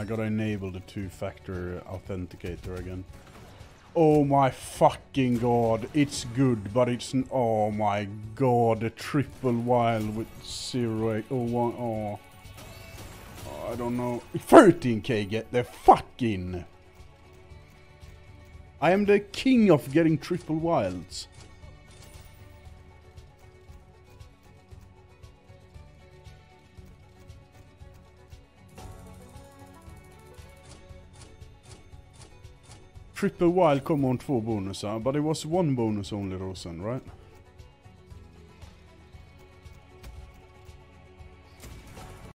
gotta enable the two-factor authenticator again. Oh my fucking god, it's good, but it's... Oh my god, the triple wild with 0, 8, 01, oh. I don't know. 13k, get the fucking... I am the king of getting triple wilds. Triple wild come on 2 bonusar, but it was 1 bonus only, Rosen, right?